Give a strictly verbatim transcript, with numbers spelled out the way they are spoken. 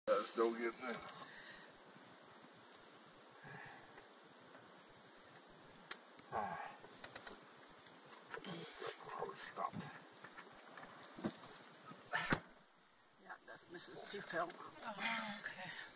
Uh, still getting it. Stop. Yeah, that's Missus Tufel. Oh, okay.